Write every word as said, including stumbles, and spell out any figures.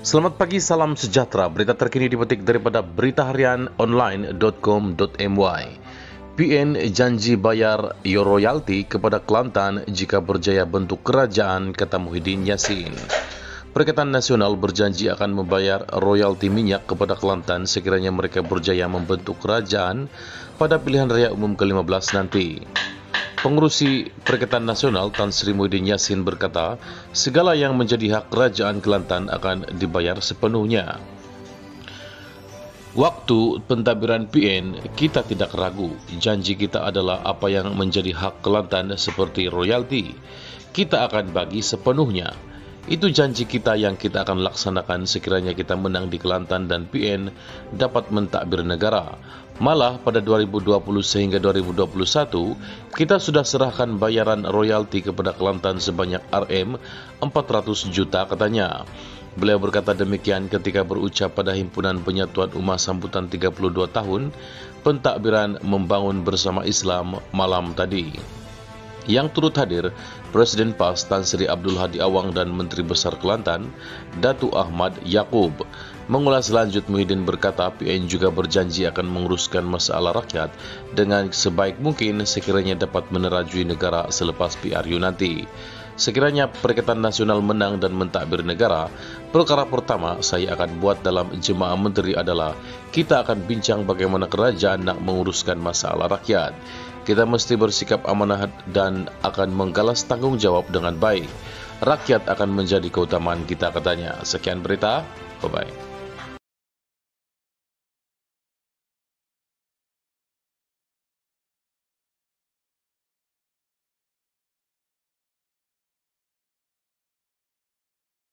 Selamat pagi, salam sejahtera. Berita terkini dipetik daripada berita harian online dot com dot my. P N janji bayar royalti kepada Kelantan jika berjaya bentuk kerajaan, kata Muhyiddin Yassin. Perikatan Nasional berjanji akan membayar royalti minyak kepada Kelantan sekiranya mereka berjaya membentuk kerajaan pada pilihan raya umum ke lima belas nanti. Pengurusi Perikatan Nasional Tan Sri Muhyiddin Yassin berkata, segala yang menjadi hak kerajaan Kelantan akan dibayar sepenuhnya. Waktu pentadbiran P N, kita tidak ragu. Janji kita adalah apa yang menjadi hak Kelantan seperti royalti. Kita akan bagi sepenuhnya. Itu janji kita yang kita akan laksanakan sekiranya kita menang di Kelantan dan P N dapat mentadbir negara. Malah pada dua ribu dua puluh sehingga dua ribu dua puluh satu, kita sudah serahkan bayaran royalti kepada Kelantan sebanyak R M empat ratus juta, katanya. Beliau berkata demikian ketika berucap pada Himpunan Penyatuan Ummah sambutan tiga puluh dua tahun pentadbiran membangun bersama Islam malam tadi. Yang turut hadir, Presiden P A S Tan Sri Abdul Hadi Awang dan Menteri Besar Kelantan, Datuk Ahmad Yaakob. Mengulas lanjut, Muhyiddin berkata P N juga berjanji akan menguruskan masalah rakyat dengan sebaik mungkin sekiranya dapat menerajui negara selepas P R U nanti. Sekiranya Perikatan Nasional menang dan mentadbir negara, perkara pertama saya akan buat dalam Jemaah Menteri adalah kita akan bincang bagaimana kerajaan nak menguruskan masalah rakyat. Kita mesti bersikap amanah dan akan menggalas tanggungjawab dengan baik. Rakyat akan menjadi keutamaan kita, katanya. Sekian berita, bye-bye.